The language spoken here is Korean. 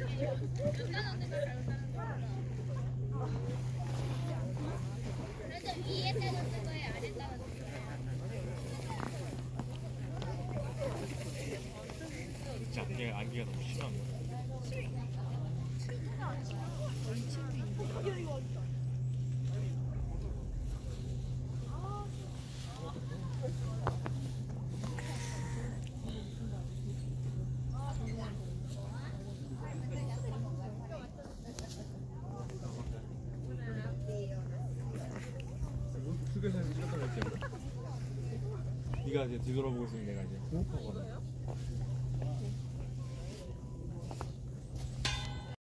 그래도 위에 따놓는 거예요? 아래 따놓는 거예요? 진짜 안개가 너무 심한 거야. 휴게소에서 찍었던 거 있지? 네가 이제 뒤돌아보고 있으면 내가 이제 호흡하거든.